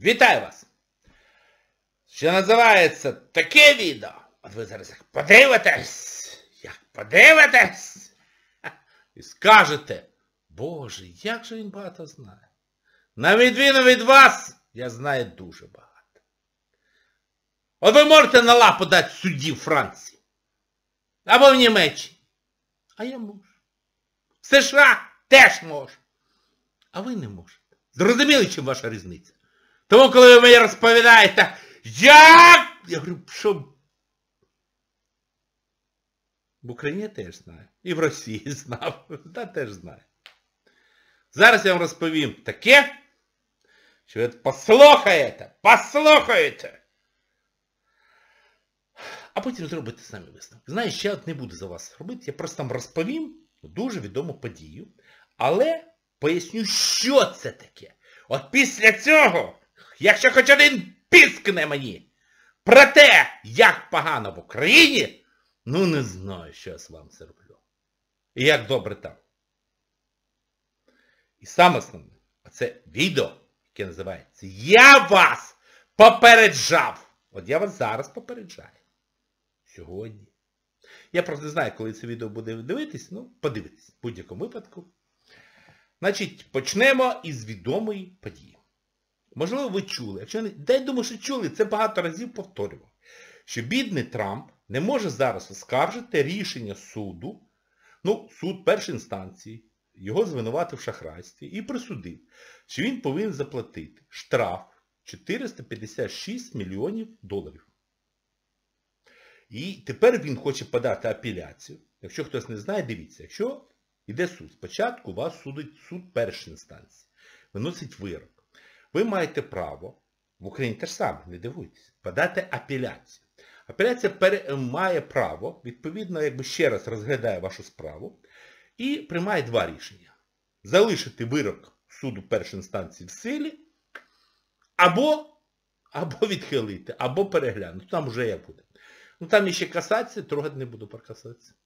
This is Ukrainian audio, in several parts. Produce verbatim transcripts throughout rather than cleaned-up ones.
Вітаю вас! Що називається таке відео. От ви зараз як подивитесь, як подивитесь, і скажете, Боже, як же він багато знає. На відміну від вас, я знаю дуже багато. От ви можете на лапу дати судді в Франції. Або в Німеччині. А я можу. В США теж можу. А ви не можете. Зрозуміли, чим ваша різниця? Тому, коли ви мені розповідаєте, як? Я говорю, що? В Україні теж знаю. І в Росії знав. Та теж знаю. Зараз я вам розповім таке, що ви послухаєте, послухаєте. А потім зробите самі висновки. Знаєш, я от не буду за вас робити, я просто вам розповім дуже відому подію, але поясню, що це таке. От після цього, якщо хоч один піскне мені про те, як погано в Україні, ну не знаю, що я з вами зроблю. І як добре там. І саме основне, оце відео, яке називається «Я вас попереджав». От я вас зараз попереджаю. Сьогодні. Я просто не знаю, коли це відео буде дивитись, ну, подивитись. В будь-якому випадку. Значить, почнемо із відомої події. Можливо, ви чули. Якщо не... Дай думаю, що чули, це багато разів повторював. Що бідний Трамп не може зараз оскаржити рішення суду, ну, суд першої інстанції, його звинуватив в шахрайстві і присудив, що він повинен заплатити штраф чотириста п'ятдесят шість мільйонів доларів. І тепер він хоче подати апеляцію. Якщо хтось не знає, дивіться, якщо йде суд, спочатку вас судить суд першої інстанції, виносить вирок. Ви маєте право, в Україні те ж саме, не дивуйтесь, подати апеляцію. Апеляція пере... має право, відповідно, якби ще раз розглядає вашу справу і приймає два рішення. Залишити вирок суду першої інстанції в силі, або, або відхилити, або переглянути. Там вже як буде. Ну там ще касація, трогати не буду про касацію.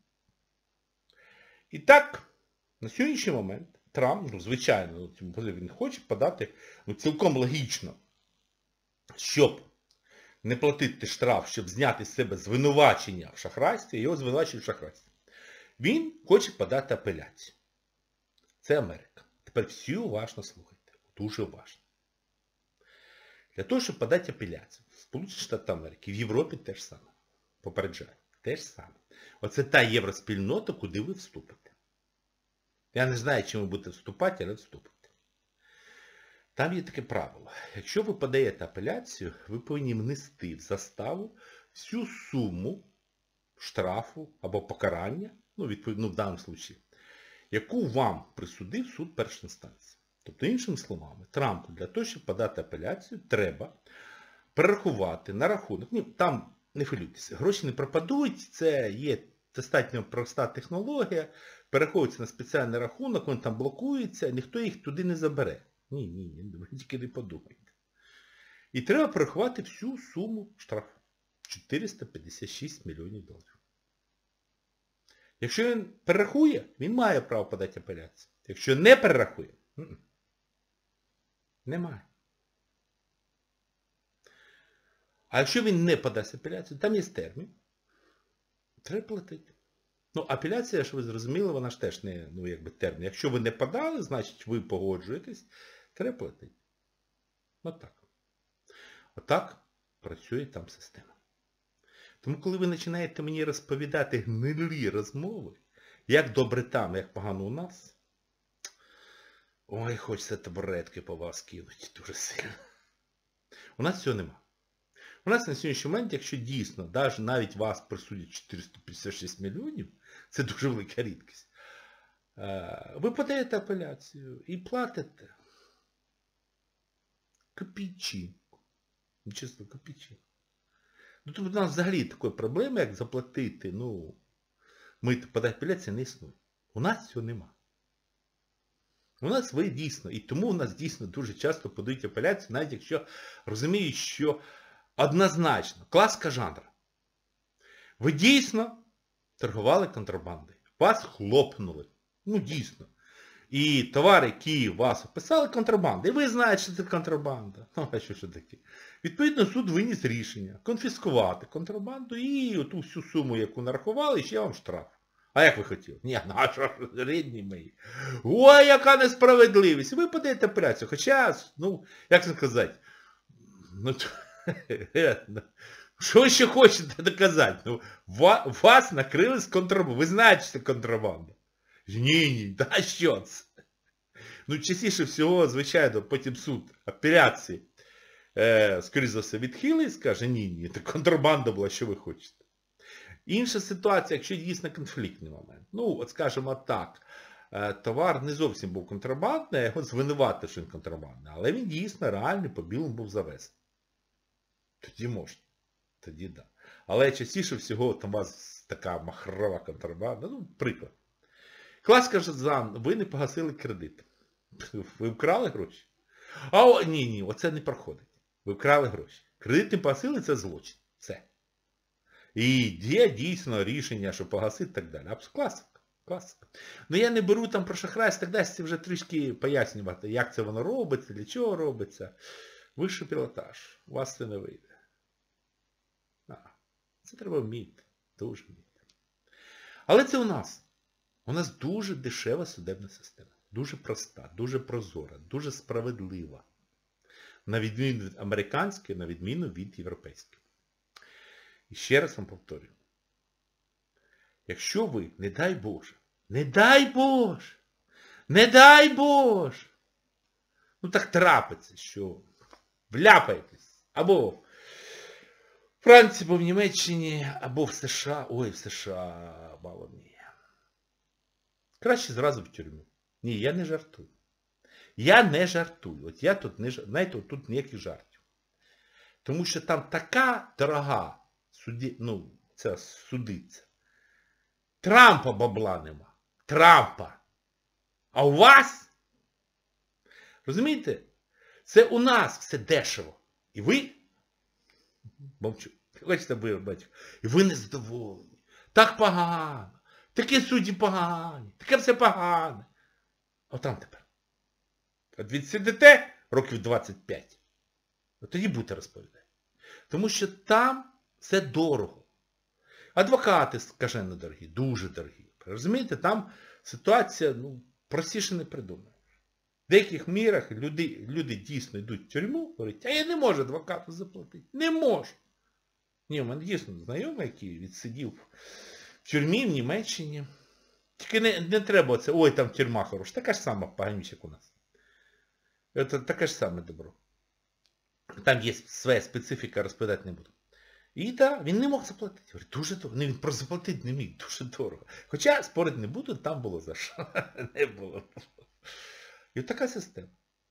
І так, на сьогоднішній момент Трамп, ну звичайно, він хоче подати, ну цілком логічно, щоб не платити штраф, щоб зняти з себе звинувачення в шахрайстві, його звинувачують в шахрайстві. Він хоче подати апеляцію. Це Америка. Тепер всі уважно слухайте. Дуже уважно. Для того, щоб подати апеляцію в Сполучені Штати Америки, в Європі теж саме. Попереджаю. Теж саме. Оце та євроспільнота, куди ви вступите. Я не знаю, чим ви будете вступати, але вступите. Там є таке правило. Якщо ви подаєте апеляцію, ви повинні внести в заставу всю суму штрафу або покарання, ну, відповідно, в даному випадку, яку вам присудив суд першої інстанції. Тобто, іншими словами, Трампу для того, щоб подати апеляцію, треба перерахувати на рахунок. Ні, там, не хвилюйтеся, гроші не пропадуть, це є достатньо проста технологія, перераховується на спеціальний рахунок, він там блокується, ніхто їх туди не забере. Ні, ні, ні, ви тільки не подумайте. І треба перерахувати всю суму штрафу. чотириста п'ятдесят шість мільйонів доларів. Якщо він перерахує, він має право подати апеляцію. Якщо не перерахує, немає. А якщо він не подасть апеляцію, там є термін. Треба платити. Ну, апеляція, що ви зрозуміли, вона ж теж не, ну, якби термін. Якщо ви не подали, значить ви погоджуєтесь, треба платити. Отак. Отак працює там система. Тому, коли ви починаєте мені розповідати гнилі розмови, як добре там, як погано у нас, ой, хочеться табуретки по вас кинути дуже сильно. У нас цього нема. У нас на сьогоднішній момент, якщо дійсно, навіть вас присудять чотириста п'ятдесят шість мільйонів, це дуже велика рідкість, ви подаєте апеляцію і платите копійчинку. Чесно, копійчинку. Ну, тобто у нас взагалі такої проблеми, як заплатити, ну, мити, подати апеляцію, не існує. У нас цього нема. У нас ви дійсно, і тому у нас дійсно дуже часто подають апеляцію, навіть якщо розуміють, що однозначно, класика жанру. Ви дійсно торгували контрабандою. Вас хлопнули. Ну дійсно. І товари, які вас описали, контрабанда. І ви знаєте, що це контрабанда. Ну, а що ж таке? Відповідно, суд виніс рішення конфіскувати контрабанду і оту всю суму, яку нарахували, ще вам штраф. А як ви хотіли? Ні, ну а що, рідні мої. Ой, яка несправедливість. Ви подаєте апеляцію. Хоча, ну, як це сказати, ну, що ви ще хочете доказати? Ну, вас накрили з контрабандою. Ви знаєте, що це контрабанда. Ні, ні, да що це? Ну, частіше всього, звичайно, потім суд апеляції, е, скоріше за все, відхилить і скаже, ні, ні, це контрабанда була, що ви хочете. Інша ситуація, якщо дійсно конфліктний момент. Ну, от скажімо так, е, товар не зовсім був контрабандний, його звинуватили, що він контрабандний, але він дійсно реальний по білому був завезений. Тоді можна. Тоді да. Але частіше всього там у вас така махрова контрабанда. Ну, приклад. Класика ж зам, ви не погасили кредит. Ви вкрали гроші? А о, ні, ні, оце не проходить. Ви вкрали гроші. Кредит не погасили, це злочин. Все. І є дійсно рішення, що погасити і так далі. Абсолютно класика. Класика. Ну я не беру там про шахрайство, так далі, це вже трішки пояснювати, як це воно робиться, для чого робиться. Вищий пілотаж. У вас це не вийде. А, це треба вміти. Дуже вміти. Але це у нас. У нас дуже дешева судебна система. Дуже проста, дуже прозора, дуже справедлива. На відміну від американської, на відміну від європейської. І ще раз вам повторюю. Якщо ви, не дай Боже, не дай Боже, не дай Боже, ну так трапиться, що вляпаєтесь. Або в Франції, або в Німеччині, або в США. Ой, в США, мало мені. Краще зразу в тюрму. Ні, я не жартую. Я не жартую. От я тут не жартую. Знаєте, от тут ніяких жартів. Тому що там така дорога суді, ну, ця судиця. Трампа бабла нема. Трампа. А у вас? Розумієте? Це у нас все дешево. І ви? Мовчу. Хочете ви, батько. І ви не задоволені. Так погано. Такі судді погані, таке все погане. А там тепер. От відсидите років двадцять п'ять. От тоді будете розповідати. Тому що там все дорого. Адвокати, скажено, дорогі, дуже дорогі. Розумієте, там ситуація, ну, простіше не придумаєш. В деяких мірах люди, люди дійсно йдуть в тюрму, говорять, а я не можу адвокату заплатити. Не можу. Ні, у мене дійсно знайомий, який відсидів в тюрмі в Німеччині. Тільки не, не треба це, ой, там тюрма хороша. Така ж сама поганіша, як у нас. Це таке ж саме добро. Там є своя специфіка, розповідати не буду. І так, він не мог заплатити. Говорить, дуже дорого. Не, він просто заплатити не міг, дуже дорого. Хоча, спорити не буду, там було за що. Не було. І от така система.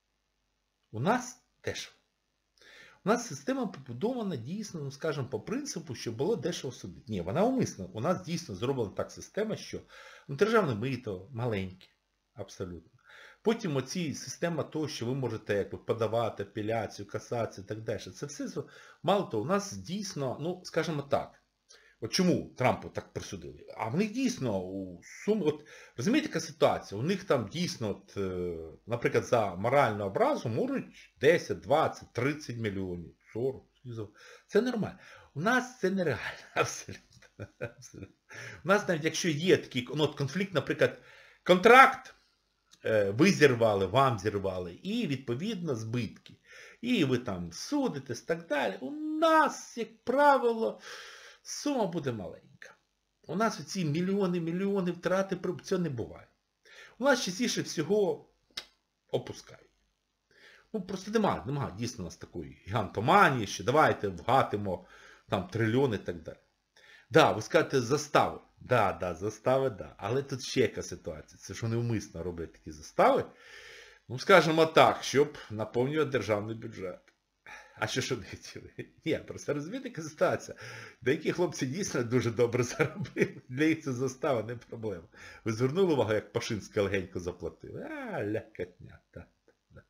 У нас дешево. У нас система побудована дійсно, ну скажімо, по принципу, що було дешево судити. Ні, вона умисна. У нас дійсно зроблена так система, що ну, державне мито маленьке. Абсолютно. Потім оці система того, що ви можете якби, подавати апеляцію, касацію і так далі. Це все, мало того, у нас дійсно, ну, скажімо так, от чому Трампу так присудили? А в них дійсно, у сум, от, розумієте, яка ситуація? У них там дійсно, от, наприклад, за моральну образу можуть десять, двадцять, тридцять мільйонів, сорок. Це нормально. У нас це нереально, абсолютно. абсолютно. У нас навіть, якщо є такий, ну, от конфлікт, наприклад, контракт, ви зірвали, вам зірвали, і, відповідно, збитки. І ви там судитесь, так далі. У нас, як правило, сума буде маленька. У нас оці мільйони, мільйони втрати, цього не буває. У нас частіше всього опускають. Ну, просто немає, немає дійсно у нас такої гігантоманії, що давайте вгатимо там трильйони і так далі. Да, ви скажете застави. Да, да, застави, да. Але тут ще яка ситуація. Це ж вони вмисно роблять такі застави. Ну, скажімо так, щоб наповнювати державний бюджет. А що ж вони хотіли? Ні, просто розумієте, яка ситуація. Деякі хлопці дійсно дуже добре заробили. Для їх це застава, не проблема. Ви звернули увагу, як Пашинська легенько заплатили? А, лякотня. Да, да.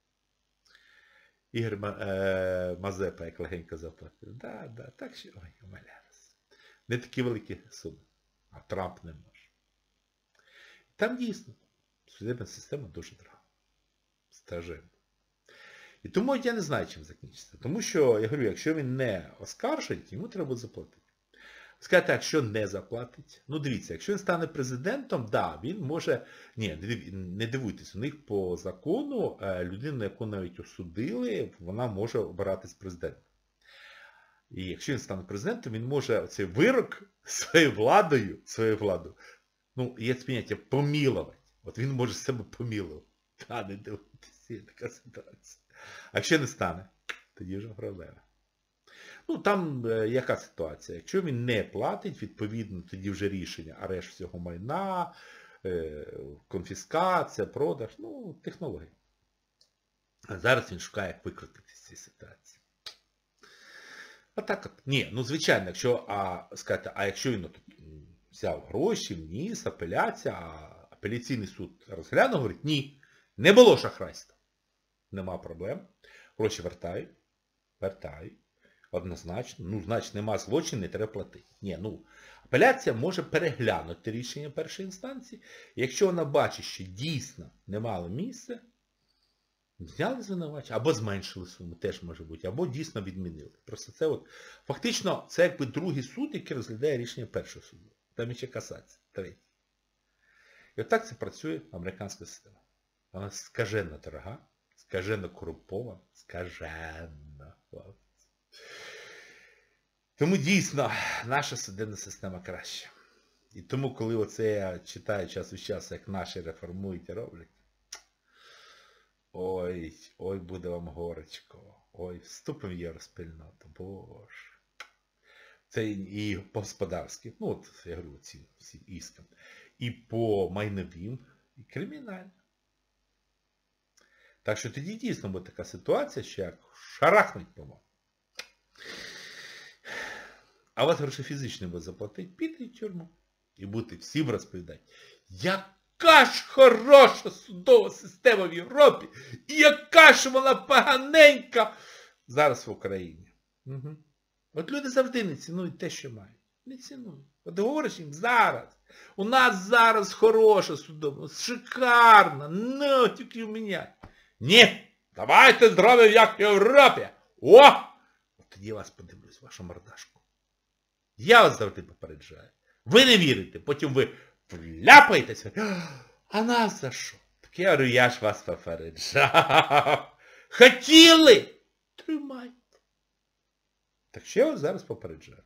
Ігор Мазепа як легенько заплатив. Да, да, так що, ой, умиляюсь. Не такі великі суми. А Трамп не може. Там дійсно. Судебна система дуже дорога. Стражена. І тому я не знаю, чим закінчиться. Тому що, я говорю, якщо він не оскаржить, йому треба буде заплатити. Скажете, якщо не заплатить, ну дивіться, якщо він стане президентом, да, він може, ні, не дивуйтесь, у них по закону людину, яку навіть осудили, вона може обиратись президентом. І якщо він стане президентом, він може цей вирок своєю владою, своєю владою, ну, є це поняття помілувати. От він може себе помілувати. Та, не дивуйтесь, є така ситуація. А якщо не стане, тоді вже проблема. Ну, там е, яка ситуація? Якщо він не платить, відповідно, тоді вже рішення, арешт всього майна, е, конфіскація, продаж, ну, технології. А зараз він шукає, як викрутитися з цієї ситуації. А так от, ні, ну, звичайно, якщо, а, сказати, а якщо він от, взяв гроші, вніс, апеляція, а апеляційний суд розглянув, говорить, ні, не було шахрайства. Нема проблем. Гроші вертають, вертають. Однозначно. Ну, значить, нема злочину, не треба платити. Ні, ну, апеляція може переглянути рішення першої інстанції. Якщо вона бачить, що дійсно не мало місця, зняли звинувачення, або зменшили суму, теж може бути, або дійсно відмінили. Просто це от, фактично, це якби другий суд, який розглядає рішення першого суду. Там ще касація, третій. І отак це працює американська система. Вона скажено дорога, скажено корумпована, скажено. Тому дійсно наша судебна система краща. І тому, коли оце я читаю час від часу, як наші реформують і роблять, ой, ой, буде вам горечко, ой, вступимо в євроспільноту, боже. Це і по господарським, ну от, я говорю, ці всі іскам, і по майновим, і кримінальним. Так що тоді дійсно буде така ситуація, що як шарахнуть по-моєму. А вас гроші фізичні буде заплатити, піде в тюрму. І будете всім розповідати, яка ж хороша судова система в Європі, і яка ж вона поганенька зараз в Україні. Угу. От люди завжди не цінують те, що мають. Не цінують. От говориш їм зараз. У нас зараз хороша судова, шикарна, ну, тільки в мене. Ні, давайте зробимо як в Європі. О! От тоді я вас подивлюсь, вашу мордашку. Я вас завжди попереджаю. Ви не вірите, потім ви вляпаєтеся. А нас за що? Так я говорю, я ж вас попереджав. Хотіли? Тримайте. Так що я вас зараз попереджаю.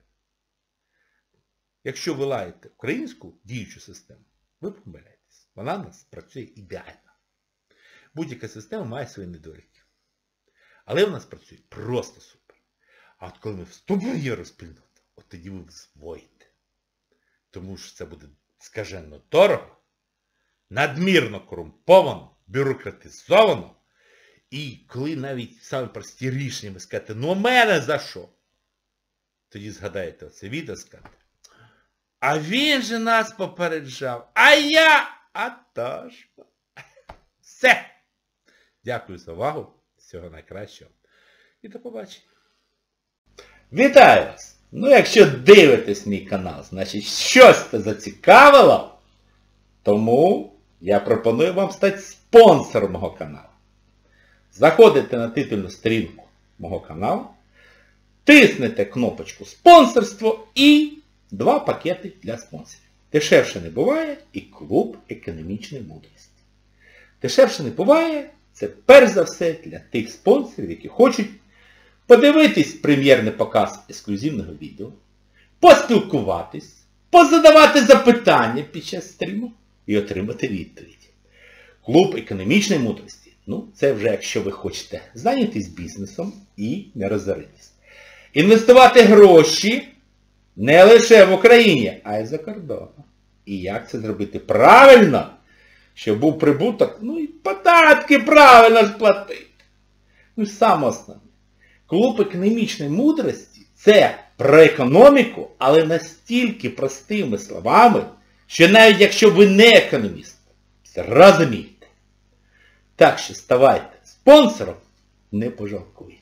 Якщо ви лаєте українську діючу систему, ви помиляєтесь. Вона в нас працює ідеально. Будь-яка система має свої недоліки. Але в нас працює просто супер. А от коли ми вступимо в євроспільноту, от тоді ви взвоїте. Тому що це буде скажено дорого, надмірно корумповано, бюрократизовано. І коли навіть самі прості рішення ви скажете, ну у мене за що? Тоді згадаєте оце відео, скажете, а він же нас попереджав, а я, а то ж. Все. Дякую за увагу. Всього найкращого. І до побачення. Вітаю вас! Ну, якщо дивитесь мій канал, значить щось це зацікавило, тому я пропоную вам стати спонсором мого каналу. Заходите на титульну сторінку мого каналу, тиснете кнопочку «Спонсорство» і два пакети для спонсорів. Дешевше не буває і клуб економічної мудрості. Дешевше не буває, це перш за все для тих спонсорів, які хочуть подивитись прем'єрний показ ексклюзивного відео, поспілкуватись, позадавати запитання під час стріму і отримати відповідь. Клуб економічної мудрості. Ну, це вже якщо ви хочете зайнятись бізнесом і не розоритись. Інвестувати гроші не лише в Україні, а й за кордоном. І як це зробити правильно, щоб був прибуток, ну і податки правильно сплатити. Ну і саме основне. Клуб економічної мудрості – це про економіку, але настільки простими словами, що навіть якщо ви не економіст, розумієте. Так що ставайте спонсором, не пожалкуйте.